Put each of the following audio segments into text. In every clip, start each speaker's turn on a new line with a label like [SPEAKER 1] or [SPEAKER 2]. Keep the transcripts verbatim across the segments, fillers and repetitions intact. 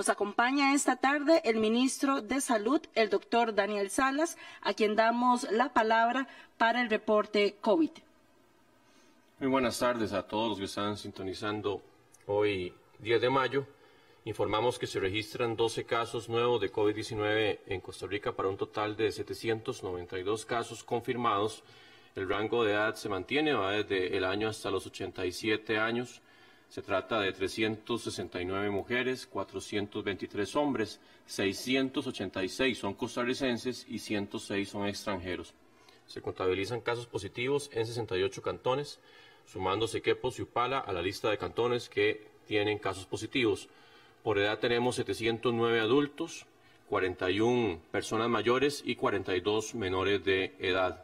[SPEAKER 1] Nos acompaña esta tarde el ministro de Salud, el doctor Daniel Salas, a quien damos la palabra para el reporte COVID.
[SPEAKER 2] Muy buenas tardes a todos los que están sintonizando hoy, diez de mayo. Informamos que se registran doce casos nuevos de COVID diecinueve en Costa Rica para un total de setecientos noventa y dos casos confirmados. El rango de edad se mantiene, va desde el año hasta los ochenta y siete años. Se trata de trescientas sesenta y nueve mujeres, cuatrocientos veintitrés hombres, seiscientos ochenta y seis son costarricenses y ciento seis son extranjeros. Se contabilizan casos positivos en sesenta y ocho cantones, sumándose Quepos y Upala a la lista de cantones que tienen casos positivos. Por edad tenemos setecientos nueve adultos, cuarenta y una personas mayores y cuarenta y dos menores de edad.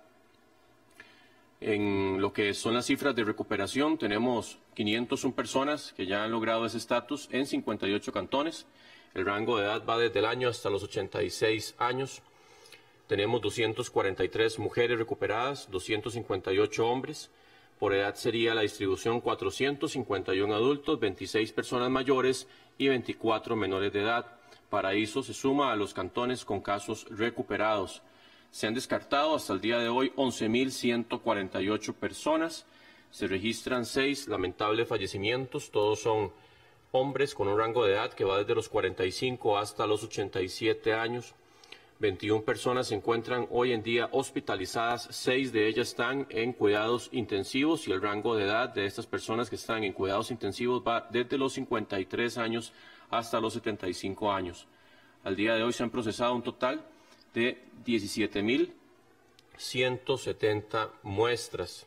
[SPEAKER 2] En lo que son las cifras de recuperación, tenemos quinientas una personas que ya han logrado ese estatus en cincuenta y ocho cantones. El rango de edad va desde el año hasta los ochenta y seis años. Tenemos doscientas cuarenta y tres mujeres recuperadas, doscientos cincuenta y ocho hombres. Por edad sería la distribución cuatrocientos cincuenta y uno adultos, veintiséis personas mayores y veinticuatro menores de edad. Paraíso se suma a los cantones con casos recuperados. Se han descartado hasta el día de hoy once mil ciento cuarenta y ocho personas. Se registran seis lamentables fallecimientos. Todos son hombres con un rango de edad que va desde los cuarenta y cinco hasta los ochenta y siete años. veintiuna personas se encuentran hoy en día hospitalizadas. seis de ellas están en cuidados intensivos y el rango de edad de estas personas que están en cuidados intensivos va desde los cincuenta y tres años hasta los setenta y cinco años. Al día de hoy se han procesado un total de diecisiete mil ciento setenta muestras.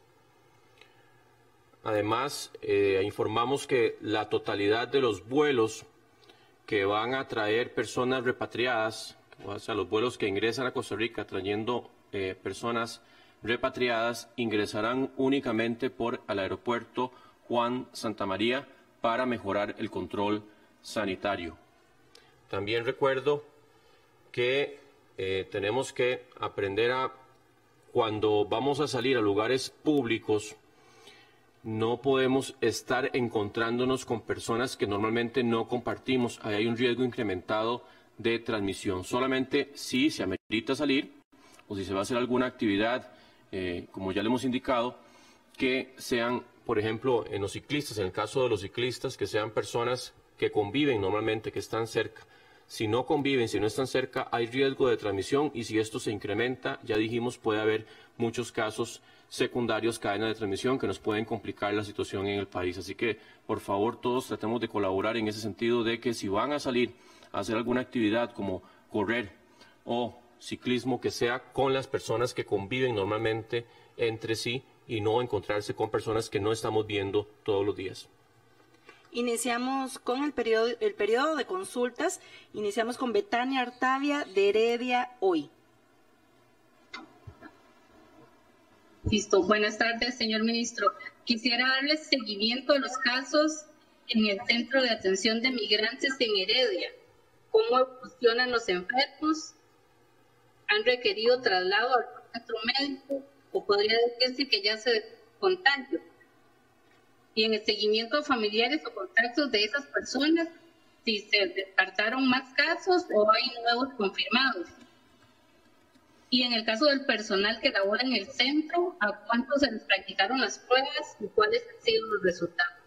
[SPEAKER 2] Además, eh, informamos que la totalidad de los vuelos que van a traer personas repatriadas, o sea, los vuelos que ingresan a Costa Rica trayendo eh, personas repatriadas, ingresarán únicamente por el aeropuerto Juan Santamaría para mejorar el control sanitario. También recuerdo que Eh, tenemos que aprender a, cuando vamos a salir a lugares públicos, no podemos estar encontrándonos con personas que normalmente no compartimos. Ahí hay un riesgo incrementado de transmisión. Solamente si se amerita salir o si se va a hacer alguna actividad, eh, como ya le hemos indicado, que sean, por ejemplo, en los ciclistas, en el caso de los ciclistas, que sean personas que conviven normalmente, que están cerca. Si no conviven, si no están cerca, hay riesgo de transmisión y si esto se incrementa, ya dijimos, puede haber muchos casos secundarios, cadena de transmisión, que nos pueden complicar la situación en el país. Así que, por favor, todos tratemos de colaborar en ese sentido de que si van a salir a hacer alguna actividad como correr o ciclismo, que sea con las personas que conviven normalmente entre sí y no encontrarse con personas que no estamos viendo todos los días.
[SPEAKER 1] Iniciamos con el periodo, el periodo de consultas. Iniciamos con Betania Artavia de Heredia Hoy.
[SPEAKER 3] Listo. Buenas tardes, señor ministro. Quisiera darle seguimiento a los casos en el Centro de Atención de Migrantes en Heredia. ¿Cómo evolucionan los enfermos? ¿Han requerido traslado al centro médico? ¿O podría decirse que ya se contagió? Y en el seguimiento a familiares o contactos de esas personas, si se descartaron más casos o hay nuevos confirmados. Y en el caso del personal que labora en el centro, ¿a cuántos se les practicaron las pruebas y cuáles han sido los resultados?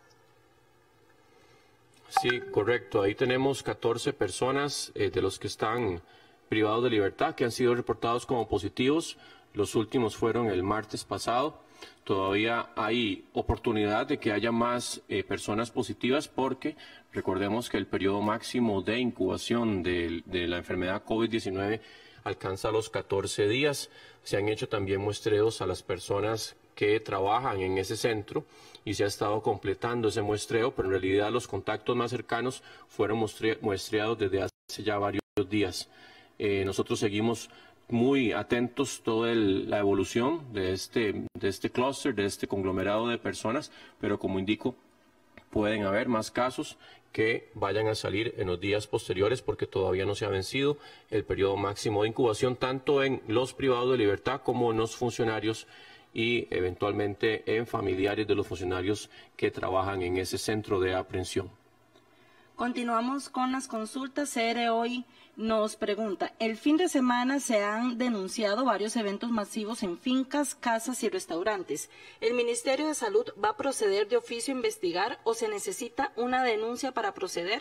[SPEAKER 2] Sí, correcto. Ahí tenemos catorce personas eh, de los que están privados de libertad que han sido reportados como positivos. Los últimos fueron el martes pasado. Todavía hay oportunidad de que haya más eh, personas positivas porque recordemos que el periodo máximo de incubación de, de la enfermedad COVID diecinueve alcanza los catorce días. Se han hecho también muestreos a las personas que trabajan en ese centro y se ha estado completando ese muestreo, pero en realidad los contactos más cercanos fueron muestre muestreados desde hace ya varios días. Eh, nosotros seguimos muy atentos toda el, la evolución de este, de este clúster, de este conglomerado de personas, pero como indico, pueden haber más casos que vayan a salir en los días posteriores porque todavía no se ha vencido el periodo máximo de incubación, tanto en los privados de libertad como en los funcionarios y eventualmente en familiares de los funcionarios que trabajan en ese centro de aprehensión.
[SPEAKER 1] Continuamos con las consultas. C R hoy nos pregunta, el fin de semana se han denunciado varios eventos masivos en fincas, casas y restaurantes. ¿El Ministerio de Salud va a proceder de oficio a investigar o se necesita una denuncia para proceder?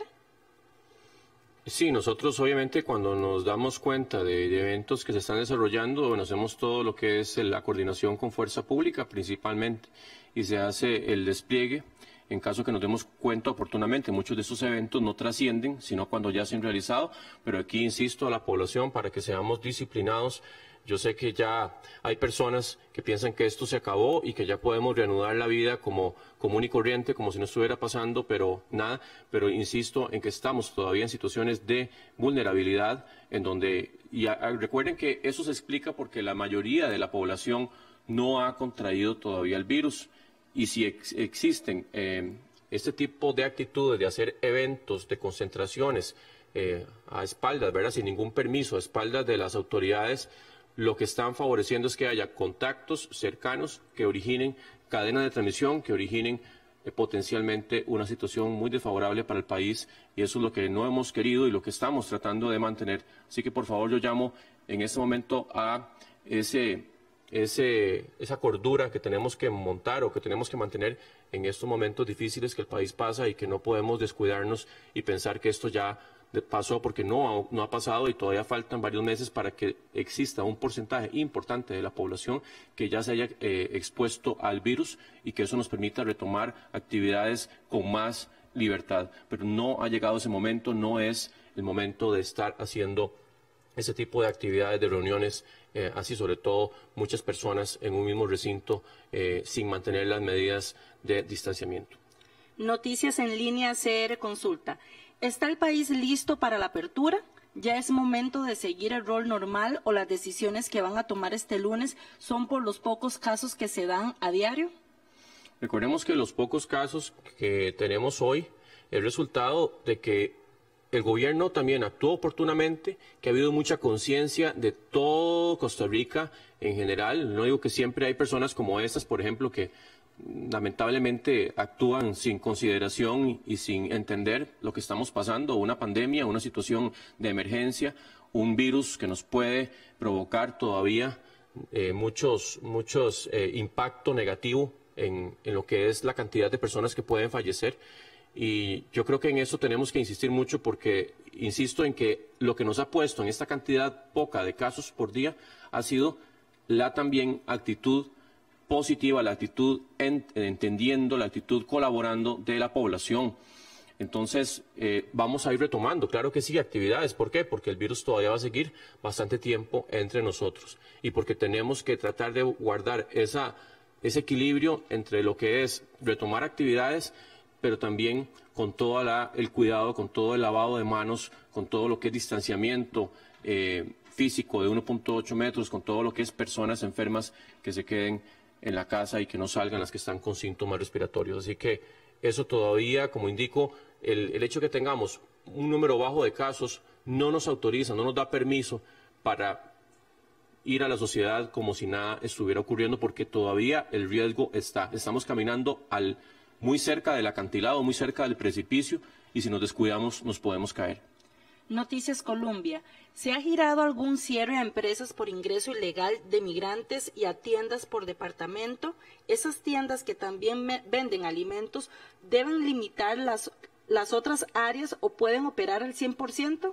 [SPEAKER 2] Sí, nosotros obviamente cuando nos damos cuenta de, de eventos que se están desarrollando, bueno, hacemos todo lo que es la coordinación con fuerza pública principalmente y se hace el despliegue. En caso que nos demos cuenta oportunamente, muchos de estos eventos no trascienden, sino cuando ya se han realizado, pero aquí insisto a la población para que seamos disciplinados. Yo sé que ya hay personas que piensan que esto se acabó y que ya podemos reanudar la vida como común y corriente, como si no estuviera pasando, pero nada, pero insisto en que estamos todavía en situaciones de vulnerabilidad, en donde, y a, a, recuerden que eso se explica porque la mayoría de la población no ha contraído todavía el virus. Y si ex existen eh, este tipo de actitudes de hacer eventos, de concentraciones eh, a espaldas, ¿verdad? Sin ningún permiso, a espaldas de las autoridades, lo que están favoreciendo es que haya contactos cercanos que originen cadenas de transmisión, que originen eh, potencialmente una situación muy desfavorable para el país, y eso es lo que no hemos querido y lo que estamos tratando de mantener. Así que por favor yo llamo en este momento a ese... Ese, esa cordura que tenemos que montar o que tenemos que mantener en estos momentos difíciles que el país pasa y que no podemos descuidarnos y pensar que esto ya pasó, porque no, no ha pasado y todavía faltan varios meses para que exista un porcentaje importante de la población que ya se haya eh, expuesto al virus y que eso nos permita retomar actividades con más libertad. Pero no ha llegado ese momento, no es el momento de estar haciendo ese tipo de actividades, de reuniones, eh, así sobre todo muchas personas en un mismo recinto eh, sin mantener las medidas de distanciamiento.
[SPEAKER 1] Noticias en línea C R Consulta. ¿Está el país listo para la apertura? ¿Ya es momento de seguir el rol normal o las decisiones que van a tomar este lunes son por los pocos casos que se dan a diario?
[SPEAKER 2] Recordemos que los pocos casos que tenemos hoy es resultado de que el gobierno también actuó oportunamente, que ha habido mucha conciencia de todo Costa Rica en general. No digo que siempre hay personas como estas, por ejemplo, que lamentablemente actúan sin consideración y sin entender lo que estamos pasando, una pandemia, una situación de emergencia, un virus que nos puede provocar todavía eh, muchos, muchos eh, impacto negativo en, en lo que es la cantidad de personas que pueden fallecer. Y yo creo que en eso tenemos que insistir mucho porque, insisto en que lo que nos ha puesto en esta cantidad poca de casos por día ha sido la también actitud positiva, la actitud ent entendiendo, la actitud colaborando de la población. Entonces, eh, vamos a ir retomando, claro que sí, actividades. ¿Por qué? Porque el virus todavía va a seguir bastante tiempo entre nosotros y porque tenemos que tratar de guardar esa, ese equilibrio entre lo que es retomar actividades, pero también con todo la, el cuidado, con todo el lavado de manos, con todo lo que es distanciamiento eh, físico de uno punto ocho metros, con todo lo que es personas enfermas que se queden en la casa y que no salgan las que están con síntomas respiratorios. Así que eso todavía, como indico, el, el hecho de que tengamos un número bajo de casos no nos autoriza, no nos da permiso para ir a la sociedad como si nada estuviera ocurriendo, porque todavía el riesgo está. Estamos caminando al muy cerca del acantilado, muy cerca del precipicio, y si nos descuidamos nos podemos caer.
[SPEAKER 1] Noticias Colombia. ¿Se ha girado algún cierre a empresas por ingreso ilegal de migrantes y a tiendas por departamento? ¿Esas tiendas que también venden alimentos deben limitar las, las otras áreas o pueden operar al cien por ciento?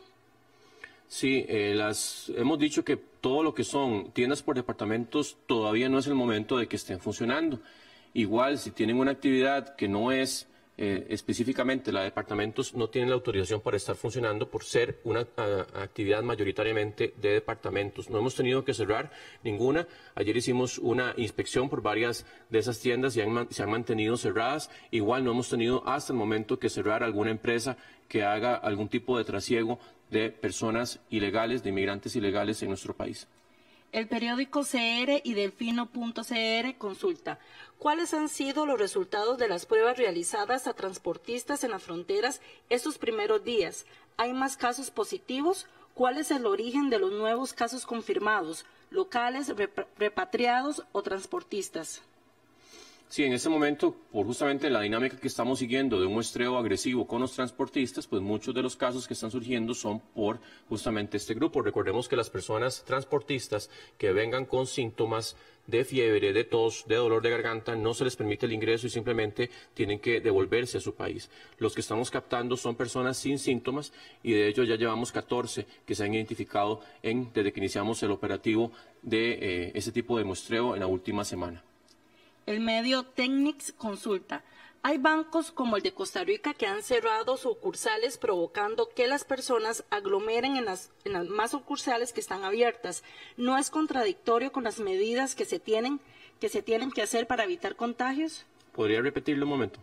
[SPEAKER 2] Sí, eh, las, hemos dicho que todo lo que son tiendas por departamentos todavía no es el momento de que estén funcionando. Igual, si tienen una actividad que no es eh, específicamente la de departamentos, no tienen la autorización para estar funcionando por ser una a, actividad mayoritariamente de departamentos. No hemos tenido que cerrar ninguna. Ayer hicimos una inspección por varias de esas tiendas y han, se han mantenido cerradas. Igual no hemos tenido hasta el momento que cerrar alguna empresa que haga algún tipo de trasiego de personas ilegales, de inmigrantes ilegales en nuestro país.
[SPEAKER 1] El periódico C R y Delfino punto C R consulta, ¿cuáles han sido los resultados de las pruebas realizadas a transportistas en las fronteras estos primeros días? ¿Hay más casos positivos? ¿Cuál es el origen de los nuevos casos confirmados, locales, rep repatriados o transportistas?
[SPEAKER 2] Sí, en este momento, por justamente la dinámica que estamos siguiendo de un muestreo agresivo con los transportistas, pues muchos de los casos que están surgiendo son por justamente este grupo. Recordemos que las personas transportistas que vengan con síntomas de fiebre, de tos, de dolor de garganta, no se les permite el ingreso y simplemente tienen que devolverse a su país. Los que estamos captando son personas sin síntomas y de ellos ya llevamos catorce que se han identificado en, desde que iniciamos el operativo de eh, ese tipo de muestreo en la última semana.
[SPEAKER 1] El medio Technics consulta. Hay bancos como el de Costa Rica que han cerrado sucursales provocando que las personas aglomeren en las, en las más sucursales que están abiertas. ¿No es contradictorio con las medidas que se tienen que, se tienen que hacer para evitar contagios?
[SPEAKER 2] ¿Podría repetirlo un momento?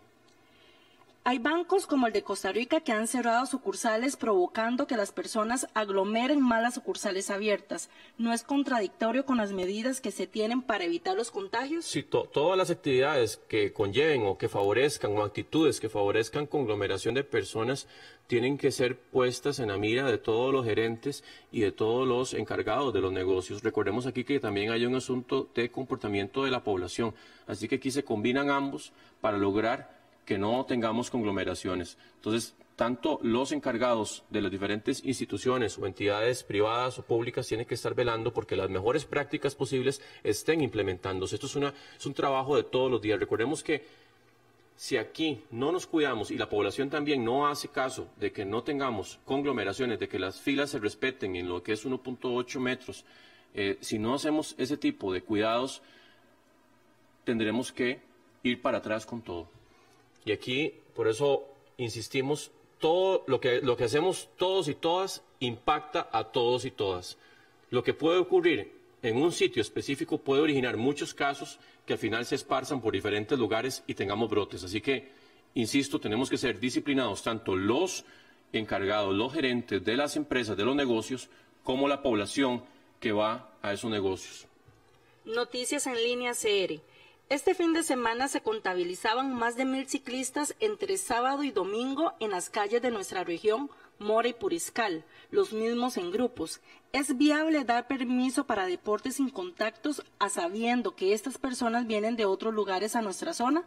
[SPEAKER 1] Hay bancos como el de Costa Rica que han cerrado sucursales provocando que las personas aglomeren más las sucursales abiertas. ¿No es contradictorio con las medidas que se tienen para evitar los contagios?
[SPEAKER 2] Sí, to todas las actividades que conlleven o que favorezcan o actitudes que favorezcan conglomeración de personas tienen que ser puestas en la mira de todos los gerentes y de todos los encargados de los negocios. Recordemos aquí que también hay un asunto de comportamiento de la población, así que aquí se combinan ambos para lograr que no tengamos conglomeraciones. Entonces, tanto los encargados de las diferentes instituciones o entidades privadas o públicas tienen que estar velando porque las mejores prácticas posibles estén implementándose. Esto es, una, es un trabajo de todos los días. Recordemos que si aquí no nos cuidamos y la población también no hace caso de que no tengamos conglomeraciones, de que las filas se respeten en lo que es uno punto ocho metros, eh, si no hacemos ese tipo de cuidados, tendremos que ir para atrás con todo. Y aquí, por eso insistimos, todo lo que, lo que hacemos todos y todas impacta a todos y todas. Lo que puede ocurrir en un sitio específico puede originar muchos casos que al final se esparzan por diferentes lugares y tengamos brotes. Así que, insisto, tenemos que ser disciplinados, tanto los encargados, los gerentes de las empresas, de los negocios, como la población que va a esos negocios.
[SPEAKER 1] Noticias en línea C R. Este fin de semana se contabilizaban más de mil ciclistas entre sábado y domingo en las calles de nuestra región, Mora y Puriscal, los mismos en grupos. ¿Es viable dar permiso para deportes sin contactos a sabiendo que estas personas vienen de otros lugares a nuestra zona?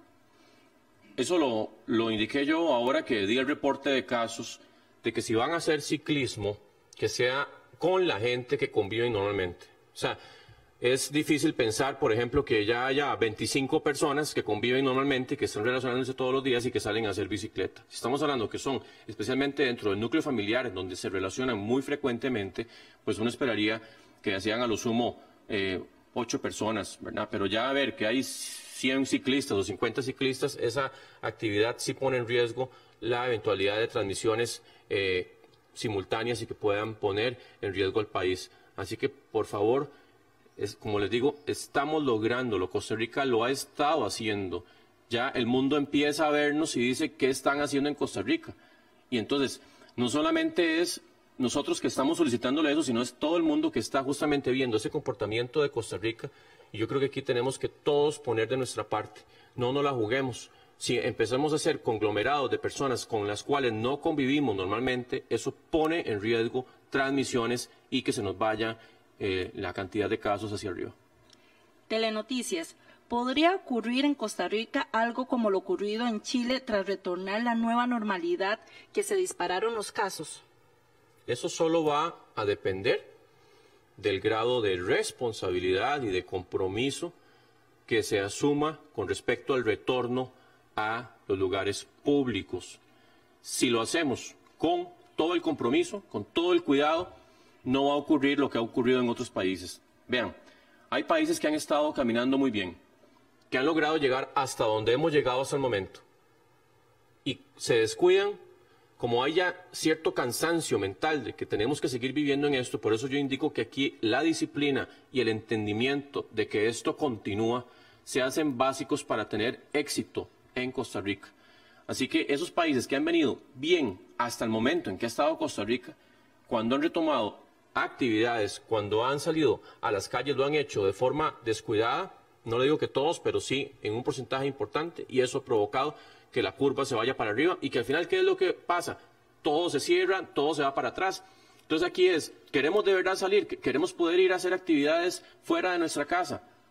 [SPEAKER 2] Eso lo, lo indiqué yo ahora que di el reporte de casos de que si van a hacer ciclismo, que sea con la gente que convive normalmente. O sea, es difícil pensar, por ejemplo, que ya haya veinticinco personas que conviven normalmente, que están relacionándose todos los días y que salen a hacer bicicleta. Si estamos hablando que son, especialmente dentro del núcleo familiar, donde se relacionan muy frecuentemente, pues uno esperaría que sean a lo sumo eh, ocho personas, ¿verdad? Pero ya a ver que hay cien ciclistas o cincuenta ciclistas, esa actividad sí pone en riesgo la eventualidad de transmisiones eh, simultáneas y que puedan poner en riesgo al país. Así que, por favor, Es, como les digo, estamos lográndolo. Costa Rica lo ha estado haciendo. Ya el mundo empieza a vernos y dice qué están haciendo en Costa Rica. Y entonces, no solamente es nosotros que estamos solicitándole eso, sino es todo el mundo que está justamente viendo ese comportamiento de Costa Rica. Y yo creo que aquí tenemos que todos poner de nuestra parte. No nos la juguemos. Si empezamos a hacer conglomerados de personas con las cuales no convivimos normalmente, eso pone en riesgo transmisiones y que se nos vaya Eh, la cantidad de casos hacia arriba.
[SPEAKER 1] Telenoticias. ¿Podría ocurrir en Costa Rica algo como lo ocurrido en Chile tras retornar la nueva normalidad que se dispararon los casos?
[SPEAKER 2] Eso solo va a depender del grado de responsabilidad y de compromiso que se asuma con respecto al retorno a los lugares públicos. Si lo hacemos con todo el compromiso, con todo el cuidado, no va a ocurrir lo que ha ocurrido en otros países. Vean, hay países que han estado caminando muy bien, que han logrado llegar hasta donde hemos llegado hasta el momento. Y se descuidan, como hay ya cierto cansancio mental de que tenemos que seguir viviendo en esto, por eso yo indico que aquí la disciplina y el entendimiento de que esto continúa se hacen básicos para tener éxito en Costa Rica. Así que esos países que han venido bien hasta el momento en que ha estado Costa Rica, cuando han retomado actividades, cuando han salido a las calles, lo han hecho de forma descuidada, no le digo que todos, pero sí en un porcentaje importante, y eso ha provocado que la curva se vaya para arriba y que al final, ¿qué es lo que pasa? Todo se cierra, todo se va para atrás. Entonces aquí es, queremos de verdad salir, queremos poder ir a hacer actividades fuera de nuestra casa,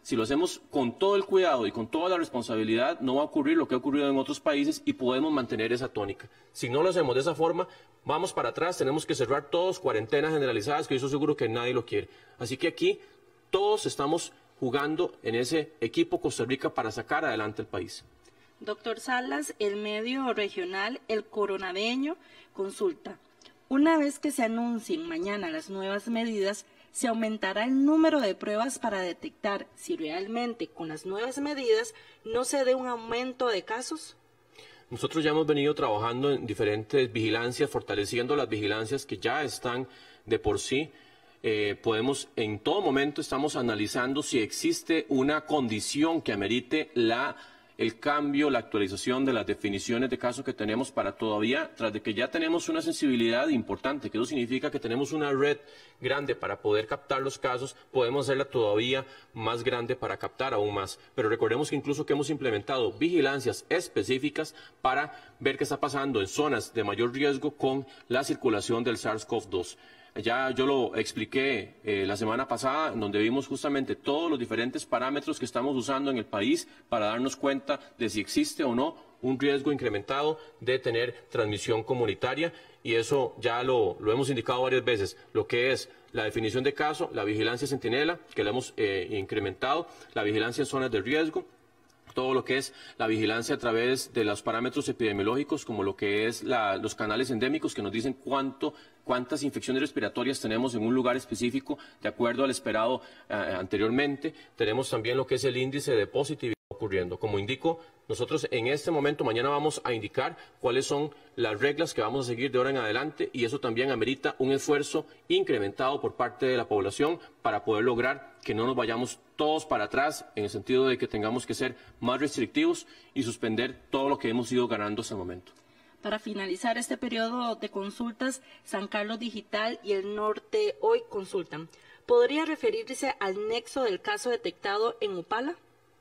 [SPEAKER 2] si lo hacemos con todo el cuidado y con toda la responsabilidad, no va a ocurrir lo que ha ocurrido en otros países y podemos mantener esa tónica. Si no lo hacemos de esa forma, vamos para atrás, tenemos que cerrar todos, cuarentenas generalizadas, que yo estoy seguro que nadie lo quiere. Así que aquí todos estamos jugando en ese equipo Costa Rica para sacar adelante el país.
[SPEAKER 1] Doctor Salas, el medio regional El Coronadeño consulta. Una vez que se anuncien mañana las nuevas medidas, ¿se aumentará el número de pruebas para detectar si realmente con las nuevas medidas no se dé un aumento de casos?
[SPEAKER 2] Nosotros ya hemos venido trabajando en diferentes vigilancias, fortaleciendo las vigilancias que ya están de por sí. Eh, podemos, en todo momento estamos analizando si existe una condición que amerite la el cambio, la actualización de las definiciones de casos que tenemos para todavía, tras de que ya tenemos una sensibilidad importante, que eso significa que tenemos una red grande para poder captar los casos, podemos hacerla todavía más grande para captar aún más. Pero recordemos que incluso que hemos implementado vigilancias específicas para ver qué está pasando en zonas de mayor riesgo con la circulación del SARS CoV dos. Ya yo lo expliqué eh, la semana pasada, en donde vimos justamente todos los diferentes parámetros que estamos usando en el país para darnos cuenta de si existe o no un riesgo incrementado de tener transmisión comunitaria, y eso ya lo, lo hemos indicado varias veces, lo que es la definición de caso, la vigilancia centinela, que la hemos eh, incrementado, la vigilancia en zonas de riesgo, todo lo que es la vigilancia a través de los parámetros epidemiológicos, como lo que es la, los canales endémicos, que nos dicen cuánto, cuántas infecciones respiratorias tenemos en un lugar específico, de acuerdo al esperado eh, anteriormente. Tenemos también lo que es el índice de positividad ocurriendo. Como indico, nosotros en este momento, mañana vamos a indicar cuáles son las reglas que vamos a seguir de ahora en adelante, y eso también amerita un esfuerzo incrementado por parte de la población para poder lograr que no nos vayamos todos para atrás, en el sentido de que tengamos que ser más restrictivos y suspender todo lo que hemos ido ganando hasta el momento.
[SPEAKER 1] Para finalizar este periodo de consultas, San Carlos Digital y el Norte Hoy consultan. ¿Podría referirse al nexo del caso detectado en Upala?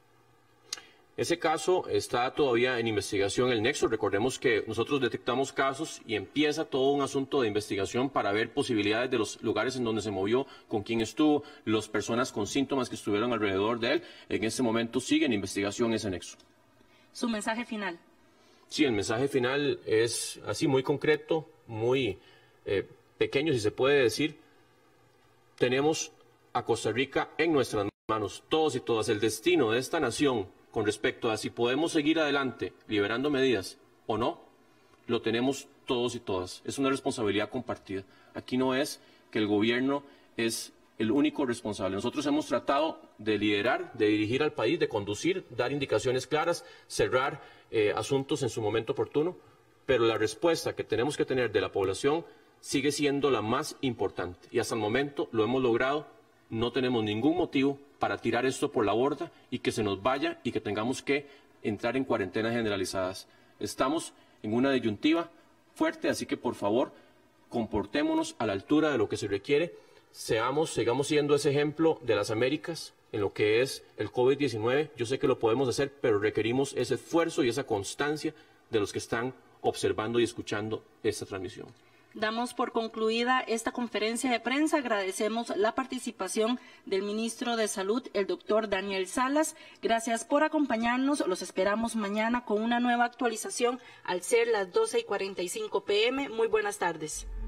[SPEAKER 2] Ese caso está todavía en investigación, el nexo. Recordemos que nosotros detectamos casos y empieza todo un asunto de investigación para ver posibilidades de los lugares en donde se movió, con quién estuvo, las personas con síntomas que estuvieron alrededor de él. En este momento sigue en investigación ese nexo.
[SPEAKER 1] Su mensaje final.
[SPEAKER 2] Sí, el mensaje final es así muy concreto, muy eh, pequeño, si se puede decir. Tenemos a Costa Rica en nuestras manos, todos y todas. El destino de esta nación con respecto a si podemos seguir adelante liberando medidas o no, lo tenemos todos y todas. Es una responsabilidad compartida. Aquí no es que el gobierno es el único responsable. Nosotros hemos tratado de liderar, de dirigir al país, de conducir, dar indicaciones claras, cerrar eh, asuntos en su momento oportuno, pero la respuesta que tenemos que tener de la población sigue siendo la más importante, y hasta el momento lo hemos logrado. No tenemos ningún motivo para tirar esto por la borda y que se nos vaya y que tengamos que entrar en cuarentenas generalizadas. Estamos en una disyuntiva fuerte, así que por favor, comportémonos a la altura de lo que se requiere. Seamos, sigamos siendo ese ejemplo de las Américas en lo que es el COVID diecinueve. Yo sé que lo podemos hacer, pero requerimos ese esfuerzo y esa constancia de los que están observando y escuchando esta transmisión.
[SPEAKER 1] Damos por concluida esta conferencia de prensa. Agradecemos la participación del ministro de Salud, el doctor Daniel Salas. Gracias por acompañarnos. Los esperamos mañana con una nueva actualización al ser las doce y cuarenta y cinco p m Muy buenas tardes.